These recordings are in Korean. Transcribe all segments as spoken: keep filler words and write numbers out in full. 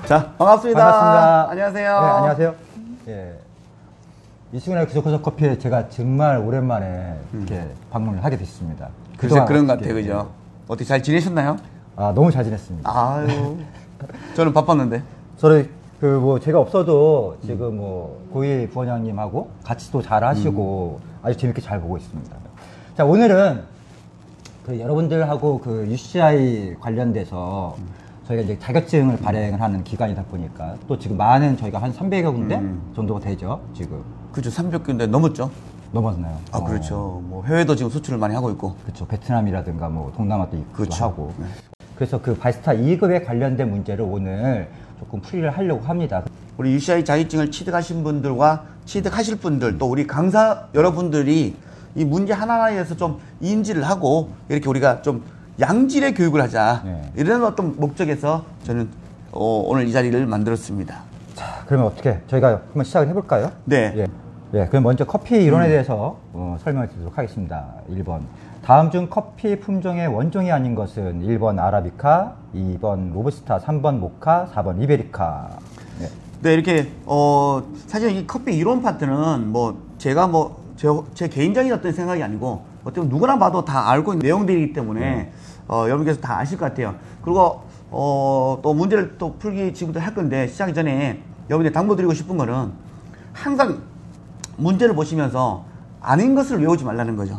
자, 반갑습니다. 반갑습니다. 안녕하세요. 네, 안녕하세요. 예. 이승훈의 구석구석 커피에 제가 정말 오랜만에 이렇게 음. 방문을 하게 됐습니다. 글쎄 그런 것 같아요, 그죠? 어떻게 잘 지내셨나요? 아, 너무 잘 지냈습니다. 아유, 저는 바빴는데. 저는 그 뭐 제가 없어도 지금 뭐 고일 부원장님하고 같이 또 잘 하시고 음. 아주 재밌게 잘 보고 있습니다. 자, 오늘은 그 여러분들하고 그 유씨아이 관련돼서 음. 저희가 이제 자격증을 발행을 하는 기관이다 보니까 또 지금 많은 저희가 한 삼백여 군데 음. 정도가 되죠, 지금. 그렇죠. 삼백 군데 넘었죠? 넘었나요? 아, 그렇죠. 뭐 해외도 지금 수출을 많이 하고 있고. 그렇죠. 베트남이라든가 뭐 동남아도 있기도 그렇죠. 하고. 네. 그래서 그 바리스타 이 급에 관련된 문제를 오늘 조금 풀이를 하려고 합니다. 우리 유씨아이 자격증을 취득하신 분들과 취득하실 분들, 또 우리 강사 여러분들이 이 문제 하나하나에 대해서 좀 인지를 하고 이렇게 우리가 좀 양질의 교육을 하자. 네. 이런 어떤 목적에서 저는 어, 오늘 이 자리를 만들었습니다. 자, 그러면 어떻게 저희가 한번 시작을 해볼까요? 네. 예. 예, 그럼 먼저 커피 이론에 음. 대해서 어, 설명을 드리도록 하겠습니다. 일 번. 다음 중 커피 품종의 원종이 아닌 것은 일 번 아라비카, 이 번 로부스타, 삼 번 모카, 사 번 리베리카. 네. 네, 이렇게 어 사실 이 커피 이론 파트는 뭐 제가 뭐 제 제 개인적인 어떤 생각이 아니고 어떻게 누구나 봐도 다 알고 있는 내용들이기 때문에 네. 어, 여러분께서 다 아실 것 같아요. 그리고 어, 또 문제를 또 풀기 지금부터 할 건데 시작 전에 여러분들 당부드리고 싶은 거는 항상 문제를 보시면서 아닌 것을 외우지 말라는 거죠.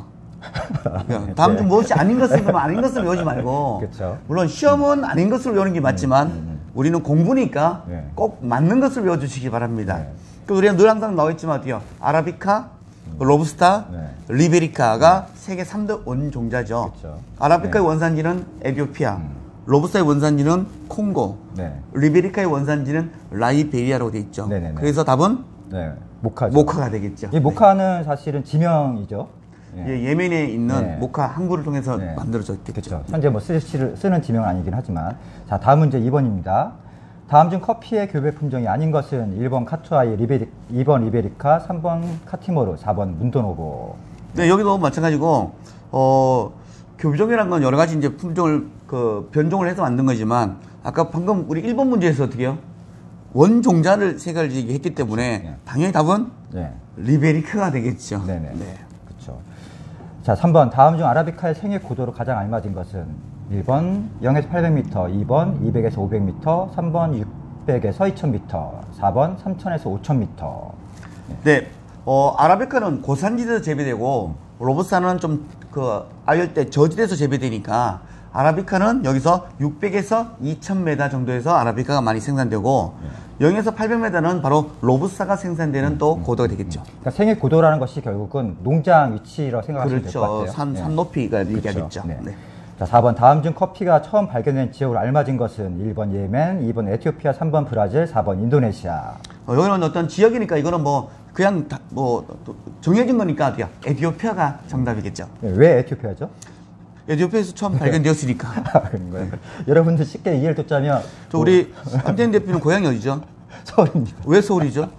다음 중 무엇이 아닌 것을 보면 아닌 것을 외우지 말고 그쵸. 물론 시험은 아닌 것을 외우는 게 맞지만 음, 음, 음. 우리는 공부니까 네. 꼭 맞는 것을 외워주시기 바랍니다. 네. 그 우리가 늘 항상 나와있지만 어때요? 아라비카, 음. 로부스타, 네. 리베리카가 네. 세계 삼 대 원종자죠. 그쵸. 아라비카의 네. 원산지는 에티오피아, 음. 로부스타의 원산지는 콩고, 네. 리베리카의 원산지는 라이베리아로 되어 있죠. 네네네. 그래서 답은 네. 모카죠. 모카가 되겠죠. 이 모카는 네. 사실은 지명이죠. 예, 예멘에 있는 네. 모카 항구를 통해서 네. 만들어졌겠죠. 그렇죠. 현재 뭐 쓰, 쓰는 지명은 아니긴 하지만. 자, 다음 문제 이 번입니다. 다음 중 커피의 교배 품종이 아닌 것은 일 번 카투아이, 리베리, 이 번 리베리카, 삼 번 카티모르, 사 번 문도노보. 네, 네 여기도 마찬가지고 어, 교배종이라는 건 여러 가지 이제 품종을 그 변종을 해서 만든 거지만 아까 방금 우리 일 번 문제에서 어떻게요? 원종자를 세 가지 얘기했기 때문에 네. 당연히 답은 네. 리베리카가 되겠죠. 네네. 네. 그렇죠. 자, 삼 번. 다음 중 아라비카의 생애 고도로 가장 알맞은 것은 일 번 영에서 팔백 미터, 이 번 이백에서 오백 미터, 삼 번 육백에서 이천 미터, 사 번 삼천에서 오천 미터. 네. 네. 어, 아라비카는 고산지대에서 재배되고 로부스타는 좀 그 아열대 저지대에서 재배되니까 아라비카는 여기서 육백에서 이천 미터 정도에서 아라비카가 많이 생산되고 네. 영에서 팔백 미터는 바로 로부스타가 생산되는 음, 또 음, 고도가 되겠죠. 그러니까 생애 고도라는 것이 결국은 농장 위치라고 생각하시면 그렇죠. 될 것 같아요. 산, 네. 산 높이가 얘기하겠죠. 네. 네. 자, 사 번. 다음 중 커피가 처음 발견된 지역으로 알맞은 것은 일 번 예멘, 이 번 에티오피아, 삼 번 브라질, 사 번 인도네시아. 어, 여기는 어떤 지역이니까 이거는 뭐 그냥 다, 뭐 정해진 거니까 어디야? 에티오피아가 정답이겠죠. 네, 왜 에티오피아죠? 에티오피아에서 처음 발견되었으니까. 그런 거예요. 여러분들 쉽게 이해를 돕자면 저 우리 안태현 대표는 고향이 어디죠? 서울입니다. 왜 서울이죠?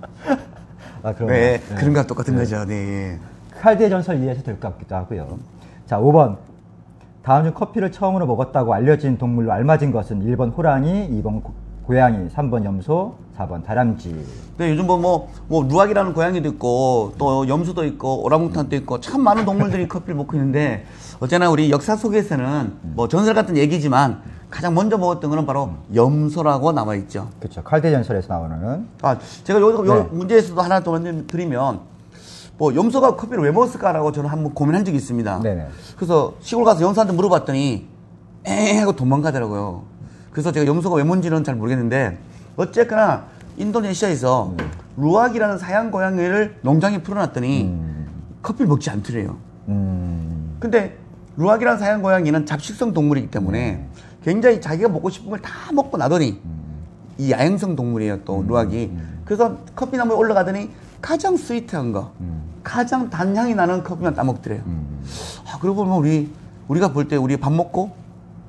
아, 그런 네, 네. 그런 것 똑같은 네. 거죠. 네. 칼드의 전설 이해해서 될 것 같기도 하고요. 자, 오 번. 다음 중 커피를 처음으로 먹었다고 알려진 동물로 알맞은 것은 일 번 호랑이, 이 번 고, 고양이, 삼 번 염소, 사 번 다람쥐. 네, 요즘 뭐, 뭐, 뭐, 루악이라는 고양이도 있고, 또 염소도 있고, 오랑우탄도 있고, 참 많은 동물들이 커피를 먹고 있는데, 어쨌거나 우리 역사 속에서는 뭐 전설 같은 얘기지만, 가장 먼저 먹었던 거는 바로 염소라고 남아있죠. 그렇죠. 칼드 전설에서 나오는. 아, 제가 요, 요 네. 문제에서도 하나 더 드리면, 뭐, 염소가 커피를 왜 먹었을까라고 저는 한번 고민한 적이 있습니다. 네네. 그래서 시골 가서 염소한테 물어봤더니, 에 하고 도망가더라고요. 그래서 제가 염소가 왜 뭔지는 잘 모르겠는데, 어쨌거나 인도네시아에서 음. 루악이라는 사양 고양이를 농장에 풀어놨더니 음. 커피를 먹지 않더래요. 음. 근데 루악이라는 사양 고양이는 잡식성 동물이기 때문에 음. 굉장히 자기가 먹고 싶은 걸 다 먹고 나더니 음. 이 야행성 동물이에요, 또 음. 루악이. 음. 그래서 커피나무에 올라가더니 가장 스위트한 거, 음. 가장 단향이 나는 커피만 따먹더래요. 음. 아, 그러고 보면 우리, 우리가 볼 때 우리 밥 먹고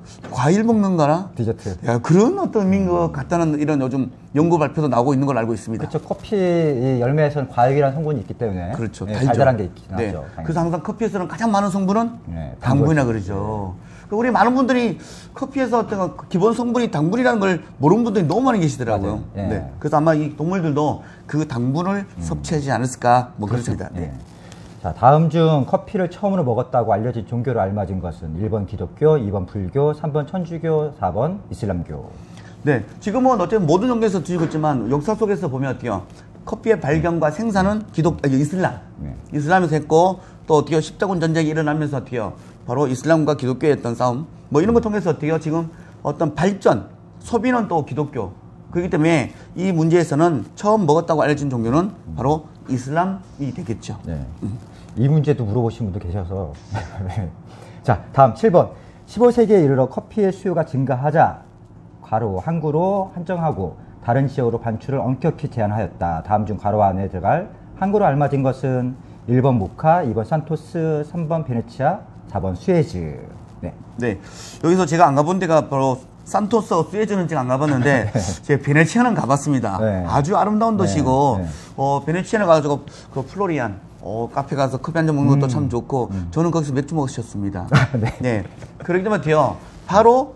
과일 먹는 거나 디저트. 야, 그런 어떤 의미인 것 같다는 이런 요즘 연구 발표도 나오고 있는 걸 알고 있습니다. 그렇죠. 커피 열매에서는 과일이라는 성분이 있기 때문에 그렇죠. 네, 달달한 게 있긴 네. 하죠. 그래서 항상 커피에서는 가장 많은 성분은 네, 당분이라 그러죠. 네. 우리 많은 분들이 커피에서 어떤 기본 성분이 당분이라는 걸 모르는 분들이 너무 많이 계시더라고요. 네. 네. 그래서 아마 이 동물들도 그 당분을 음. 섭취하지 않았을까 뭐 그렇습니다. 네. 네. 자, 다음 중 커피를 처음으로 먹었다고 알려진 종교로 알맞은 것은 일 번 기독교, 이 번 불교, 삼 번 천주교, 사 번 이슬람교. 네, 지금은 어쨌든 모든 종교에서 뒤지고 있지만 역사 속에서 보면 어때요? 커피의 발견과 생산은 기독, 아니, 이슬람. 네. 이슬람에서 했고 또 어때요? 십자군 전쟁이 일어나면서 어때요? 바로 이슬람과 기독교의 어떤 싸움. 뭐 이런 거 통해서 어때요? 지금 어떤 발전, 소비는 또 기독교. 그렇기 때문에 이 문제에서는 처음 먹었다고 알려진 종교는 바로 이슬람이 되겠죠. 네. 음. 이 문제도 물어보신 분도 계셔서. 네. 자, 다음 칠 번. 십오 세기에 이르러 커피의 수요가 증가하자 괄호 항구로 한정하고 다른 지역으로 반출을 엄격히 제한하였다. 다음 중 괄호 안에 들어갈 항구로 알맞은 것은 일 번 모카, 이 번 산토스, 삼 번 베네치아, 사 번 수에즈. 네. 네. 여기서 제가 안 가본 데가 바로 산토스, 수에즈는 제가 안 가봤는데 제가 베네치아는 가봤습니다. 네. 아주 아름다운 도시고 네. 네. 어, 베네치아는 가가지고 그 플로리안 어, 카페 가서 커피 한잔 먹는 것도 음, 참 좋고 음. 저는 거기서 맥주 먹으셨습니다. 네. 네. 그렇기 때문에 돼요. 바로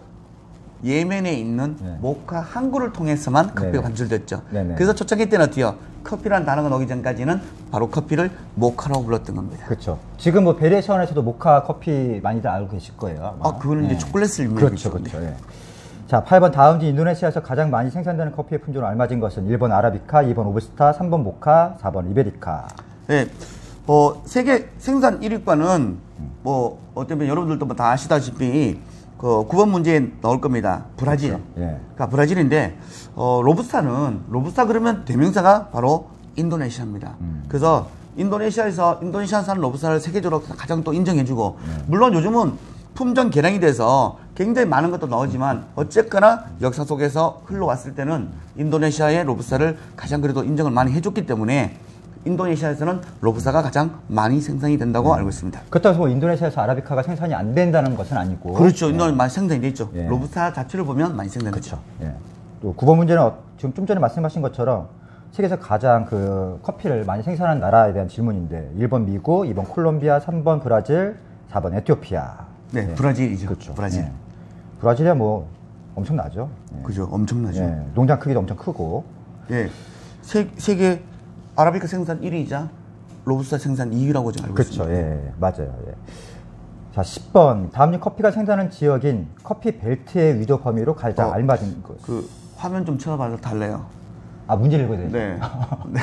예멘에 있는 네. 모카 항구를 통해서만 커피가 네네. 반출됐죠. 네네. 그래서 초창기 때는 어때요? 커피라는 단어가 나오기 전까지는 바로 커피를 모카라고 불렀던 겁니다. 그렇죠. 지금 뭐 베네치아에서도 모카 커피 많이들 알고 계실 거예요. 아마. 아, 그거는 네. 이제 초콜릿을 그렇죠, 그렇죠. 네. 자, 팔 번 다음 중 인도네시아에서 가장 많이 생산되는 커피의 품종을 알맞은 것은 일 번 아라비카, 이 번 오브스타, 삼 번 모카, 사 번 이베리카. 네. 어, 세계 생산 일 위권은 음. 뭐 어쩌면 여러분들도 뭐 다 아시다시피 그 구 번 문제에 나올 겁니다. 브라질. 그렇죠. 예. 그러니까 브라질인데 어, 로부스타는 로부스타 그러면 대명사가 바로 인도네시아입니다. 음. 그래서 인도네시아에서 인도네시아산 로부스타를 세계적으로 가장 또 인정해주고 음. 물론 요즘은 품종 개량이 돼서 굉장히 많은 것도 나오지만 어쨌거나 역사 속에서 흘러왔을 때는 인도네시아의 로부스타를 가장 그래도 인정을 많이 해줬기 때문에 인도네시아에서는 로부스타가 가장 많이 생산이 된다고 네. 알고 있습니다. 그렇다고 해서 인도네시아에서 아라비카가 생산이 안 된다는 것은 아니고. 그렇죠. 인도네시아 네. 많이 생산이 돼 있죠. 네. 로부스타 자체를 보면 많이 생산되죠. 그렇죠. 네. 또 구 번 문제는 지금 좀 전에 말씀하신 것처럼 세계에서 가장 그 커피를 많이 생산하는 나라에 대한 질문인데 일 번 미국, 이 번 콜롬비아, 삼 번 브라질, 사 번 에티오피아. 네, 네. 브라질이죠. 그렇죠. 브라질. 네. 브라질이야 뭐 엄청나죠. 네. 그죠. 엄청나죠. 네. 농장 크기도 엄청 크고. 예. 네. 세, 세계 아라비카 생산 일 위이자 로부스타 생산 이 위라고 제가 알고 그렇죠. 있습니다. 예, 맞아요. 예. 자, 십 번. 다음 중 커피가 생산하는 지역인 커피 벨트의 위도 범위로 가장 어, 알맞은 것. 그 화면 좀 쳐다봐도 달라요. 아, 문제를 읽어야 되죠? 네. 네.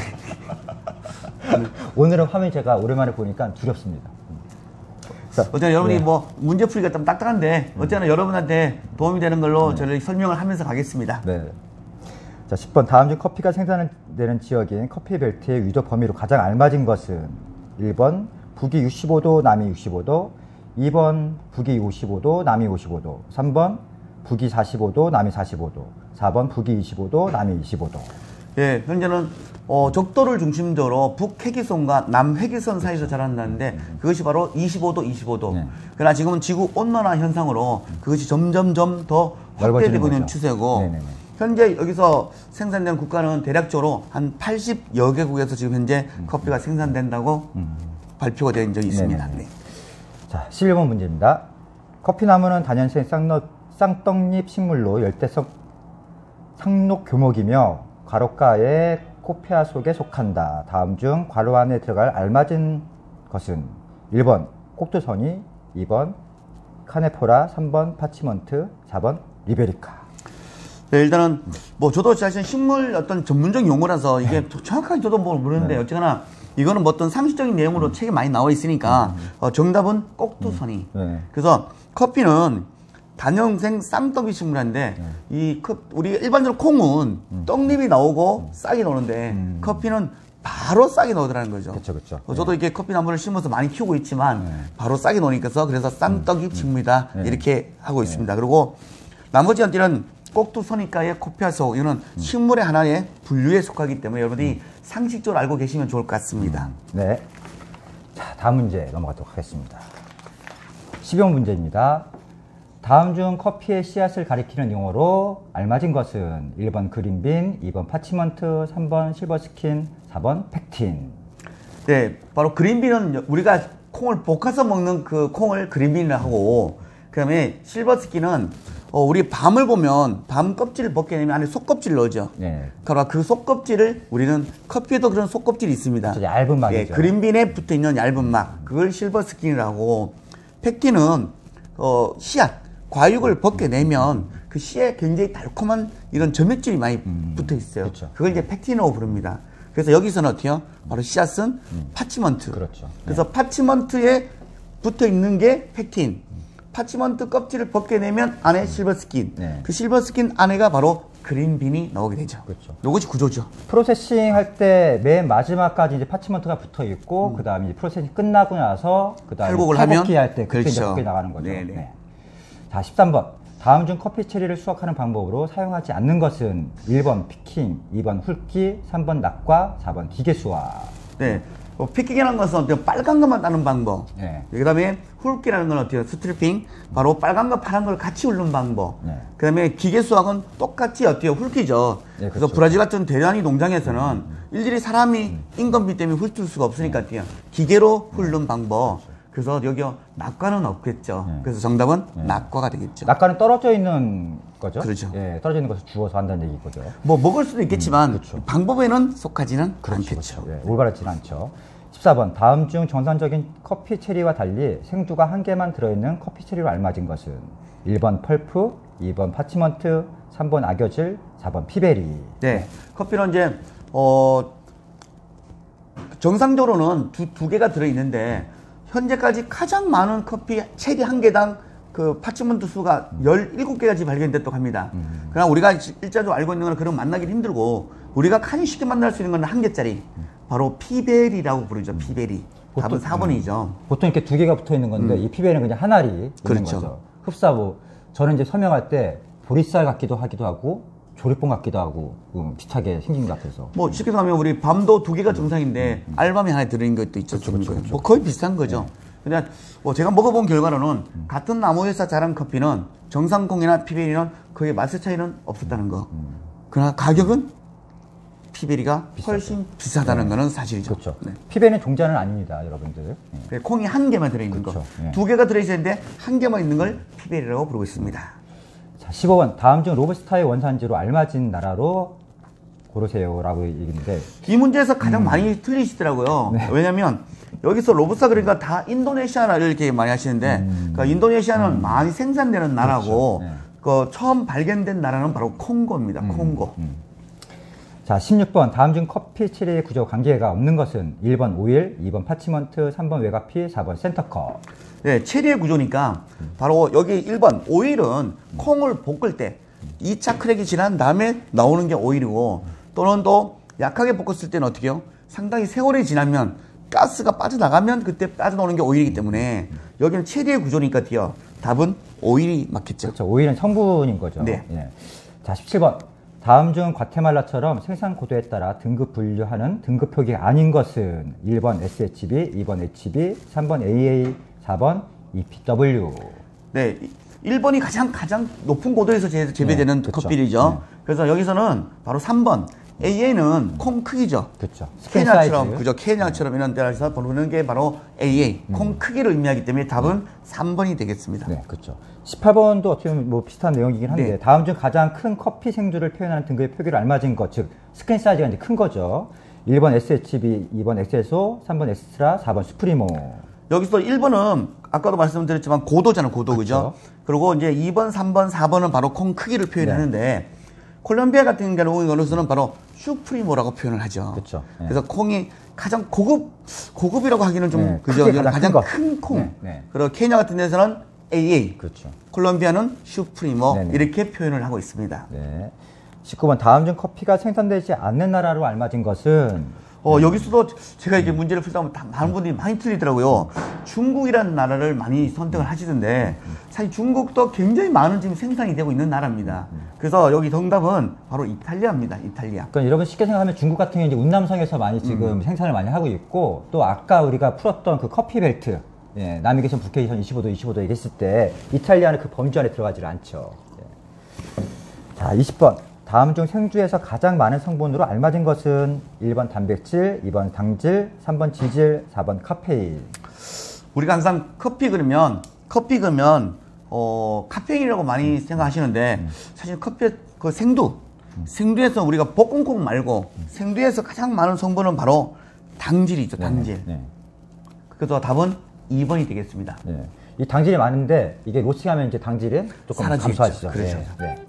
오늘은 화면 제가 오랜만에 보니까 두렵습니다. 어쨌든 여러분이 네. 뭐 문제 풀이가 좀 딱딱한데 어쨌든 음. 여러분한테 도움이 되는 걸로 네. 저를 설명을 하면서 가겠습니다. 네. 자, 십 번. 다음 중 커피가 생산되는 지역인 커피 벨트의 위도 범위로 가장 알맞은 것은 일 번 북위 육십오 도, 남위 육십오 도, 이 번 북위 오십오 도, 남위 오십오 도, 삼 번 북위 사십오 도, 남위 사십오 도, 사 번 북위 이십오 도, 남위 이십오 도. 예, 현재는 어, 적도를 중심적으로 북회기선과 남회기선 사이에서 자란다는데 그것이 바로 이십오 도, 이십오 도. 네. 그러나 지금은 지구 온난화 현상으로 그것이 점점점 더 확대되고 있는 추세고 네네네. 현재 여기서 생산되는 국가는 대략적으로 한 팔십여 개국에서 지금 현재 음. 커피가 생산된다고 음. 발표가 된 적이 있습니다. 네. 자, 십일 번 문제입니다. 커피나무는 단연생 쌍떡, 쌍떡잎 식물로 열대성 상록 교목이며 괄호가의 코페아 속에 속한다. 다음 중 괄호 안에 들어갈 알맞은 것은 일 번 꼭두선이, 이 번 카네포라, 삼 번 파치먼트, 사 번 리베리카. 네, 일단은 뭐 저도 사실 식물 어떤 전문적 용어라서 이게 네. 정확하게 저도 뭘 모르는데 네. 어쨌거나 이거는 뭐 어떤 상식적인 내용으로 음. 책에 많이 나와 있으니까 음. 어, 정답은 꼭두선이. 음. 네. 그래서 커피는 단형생 쌍떡잎 식물인데 네. 이 컵, 우리 일반적으로 콩은 음. 떡잎이 나오고 음. 싹이 나오는데 음. 커피는 바로 싹이 나오더라는 거죠. 그렇죠, 그렇죠. 어, 저도 네. 이렇게 커피 나무를 심어서 많이 키우고 있지만 네. 바로 싹이 나오니까 그래서 쌍떡잎 음. 식물이다 네. 이렇게 하고 있습니다. 네. 그리고 나머지 한들은 꼭두선이과의 코페아속 이거는 음. 식물의 하나의 분류에 속하기 때문에 여러분이 음. 상식적으로 알고 계시면 좋을 것 같습니다. 음. 네. 자, 다음 문제 넘어가도록 하겠습니다. 십여 번 문제입니다. 다음 중 커피의 씨앗을 가리키는 용어로 알맞은 것은 일 번 그린빈, 이 번 파치먼트, 삼 번 실버스킨, 사 번 팩틴. 네, 바로 그린빈은 우리가 콩을 볶아서 먹는 그 콩을 그린빈이라고 하고, 그 다음에 실버스킨은 어, 우리 밤을 보면 밤 껍질을 벗겨내면 안에 속껍질을 넣죠. 네. 그러나 그 속껍질을 우리는 커피에도 그런 속껍질이 있습니다. 그렇죠, 얇은 막이죠. 예, 그린빈에 붙어 있는 얇은 막, 그걸 실버스킨이라고. 팩틴은 어, 씨앗, 과육을 벗겨내면 그 씨에 굉장히 달콤한 이런 점액질이 많이 음, 붙어 있어요. 그렇죠. 그걸 이제 팩틴이라고 부릅니다. 그래서 여기서는 어때요? 바로 씨앗은 음. 파치먼트. 그렇죠. 그래서 네. 파치먼트에 붙어 있는 게 팩틴. 파치먼트 껍질을 벗겨내면 안에 실버스킨. 네. 그 실버스킨 안에가 바로 그린빈이 나오게 되죠. 그렇죠. 이것이 구조죠. 프로세싱 할 때 맨 마지막까지 이제 파치먼트가 붙어 있고, 음. 그 다음에 프로세싱 끝나고 나서, 그 다음에 탈곡을 하면 할 때 그렇게 이제 그렇게 나가는 거죠. 네네. 네. 자, 십삼 번. 다음 중 커피 체리를 수확하는 방법으로 사용하지 않는 것은 일 번 피킹, 이 번 훑기, 삼 번 낙과, 사 번 기계 수확. 네. 뭐 피킹이라는 것은 어때요? 빨간 것만 따는 방법. 네. 그 다음에 훑기라는 건 어때요? 스트리핑. 바로 빨간과 파란 걸 같이 훑는 방법. 네. 그 다음에 기계 수확은 똑같이 어때요? 훑기죠. 네, 그렇죠. 그래서 브라질 같은 대단히 농장에서는 음. 일일이 사람이 음. 인건비 때문에 훑을 수가 없으니까 어때요? 기계로 훑는 네. 방법. 그래서 여기요, 낙과는 없겠죠. 네. 그래서 정답은 네. 낙과가 되겠죠. 낙과는 떨어져 있는 거죠? 그렇죠. 예, 떨어져 있는 것을 주워서 한다는 얘기거죠. 뭐 먹을 수도 있겠지만 음, 그렇죠. 방법에는 속하지는 그렇죠, 않겠죠. 그렇죠. 예, 올바르지는 않죠. 십사 번. 다음 중 정상적인 커피 체리와 달리 생두가 한 개만 들어있는 커피 체리로 알맞은 것은 일 번 펄프, 이 번 파치먼트, 삼 번 악여질, 사 번 피베리. 네, 커피는 이제 어 정상적으로는 두, 두 개가 들어있는데 현재까지 가장 많은 커피 체리 한 개당 그 파치먼트 수가 열일곱 개까지 발견됐다고 합니다. 음. 그러나 우리가 일자적으로 알고 있는 건 그런 만나기 힘들고 우리가 가장 쉽게 만날 수 있는 건 한 개짜리. 바로 피베리라고 부르죠. 피베리. 보통, 답은 사 번이죠. 음. 보통 이렇게 두 개가 붙어 있는 건데 음. 이 피베리는 그냥 한 알이 있는 그렇죠. 거죠. 흡사보. 저는 이제 설명할 때 보리쌀 같기도 하기도 하고 조리뽕 같기도 하고 음, 비슷하게 생긴 것 같아서. 뭐 쉽게 말하면 우리 밤도 두 개가 정상인데 음. 알밤이 하나 들어있는 것도 있죠. 그렇죠, 그렇죠, 그렇죠. 뭐 거의 비슷한 거죠. 네. 그냥 뭐 제가 먹어본 결과로는 음. 같은 나무에서 자란 커피는 정상콩이나 피베리는 거의 맛의 차이는 없었다는 거. 음. 그러나 가격은 피베리가 비싸죠. 훨씬 비싸다는 네. 거는 사실이죠. 그렇죠. 네. 피베리는 종자는 아닙니다, 여러분들. 네. 콩이 한 개만 들어있는 그렇죠. 거. 네. 두 개가 들어있는데 한 개만 있는 걸 피베리라고 부르고 있습니다. 자, 십오 번. 다음 중 로부스타의 원산지로 알맞은 나라로 고르세요라고 얘기했는데 이 문제에서 가장 음. 많이 틀리시더라고요. 네. 왜냐면 여기서 로부스타 그러니까 다 인도네시아를 이렇게 많이 하시는데 음. 그러니까 인도네시아는 음. 많이 생산되는 나라고 그렇죠. 네. 그 처음 발견된 나라는 바로 콩고입니다. 음. 콩고. 음. 자, 십육 번. 다음 중 커피 체리의 구조 관계가 없는 것은 일 번 오일, 이 번 파치먼트, 삼 번 외가피, 사 번 센터컵. 네, 체리의 구조니까 바로 여기 일 번 오일은 콩을 볶을 때 이 차 크랙이 지난 다음에 나오는 게 오일이고 또는 또 약하게 볶았을 때는 어떻게 해요? 상당히 세월이 지나면 가스가 빠져나가면 그때 빠져나오는 게 오일이기 때문에 여기는 체리의 구조니까 뒤요. 답은 오일이 맞겠죠. 그렇죠. 오일은 성분인 거죠. 네. 예. 자, 십칠 번. 다음 중 과테말라처럼 생산 고도에 따라 등급 분류하는 등급 표기가 아닌 것은 일 번 에스에이치비, 이 번 에이치비, 삼 번 에이에이, 사 번 이피더블유. 네, 일 번이 가장 가장 높은 고도에서 재배되는 네, 커피죠. 네. 그래서 여기서는 바로 삼 번 에이에이는 콩 크기죠. 그렇죠. 케냐처럼 그죠. 케냐처럼 이런 데서 보는 게 바로 에이에이 음. 콩 크기를 의미하기 때문에 답은 음. 삼 번이 되겠습니다. 네, 그렇죠. 십팔 번도 어떻게 보면 뭐 비슷한 내용이긴 한데 네. 다음 중 가장 큰 커피 생두를 표현하는 등급의 표기를 알맞은 것, 즉 스크린 사이즈가 이제 큰 거죠. 일 번 에스에이치비, 이 번 엑세소, 삼 번 엑스트라, 사 번 수프리모. 여기서 일 번은 아까도 말씀드렸지만 고도잖아요. 고도 그죠? 그리고 이제 이 번, 삼 번, 사 번은 바로 콩 크기를 표현하는데 네. 콜롬비아 같은 경우는 바로 슈프리모라고 표현을 하죠. 그렇죠. 네. 그래서 콩이 가장 고급, 고급이라고 하기는 좀, 네. 그죠? 가장, 가장 큰, 큰 콩. 네. 네. 그리고 케냐 같은 데서는 에이에이. 그렇죠. 콜롬비아는 슈프리모. 네네. 이렇게 표현을 하고 있습니다. 네. 십구 번. 다음 중 커피가 생산되지 않는 나라로 알맞은 것은 어, 음. 여기서도 제가 이게 문제를 풀다 보면 많은 분들이 많이 틀리더라고요. 중국이라는 나라를 많이 선택을 하시던데, 사실 중국도 굉장히 많은 지금 생산이 되고 있는 나라입니다. 그래서 여기 정답은 바로 이탈리아입니다. 이탈리아. 그러니까 여러분 쉽게 생각하면 중국 같은 경우는 이제 운남성에서 많이 지금 음. 생산을 많이 하고 있고, 또 아까 우리가 풀었던 그 커피 벨트, 예, 나비게이션, 북게이션 이십오 도, 이십오 도 이랬을 때 이탈리아는 그 범주 안에 들어가질 않죠. 예. 자, 이십 번. 다음 중 생주에서 가장 많은 성분으로 알맞은 것은 일 번 단백질, 이 번 당질, 삼 번 지질, 사 번 카페인. 우리가 항상 커피 그러면 커피 그러면 어, 카페인이라고 많이 음. 생각하시는데 음. 사실 커피 그 생두 음. 생두에서 우리가 볶음콩 말고 음. 생두에서 가장 많은 성분은 바로 당질이 있죠. 당질. 네, 네. 그래서 답은 이 번이 되겠습니다. 네. 이 당질이 많은데 이게 로스팅하면 이제 당질이 조금 감소하시죠. 그렇죠. 네, 네.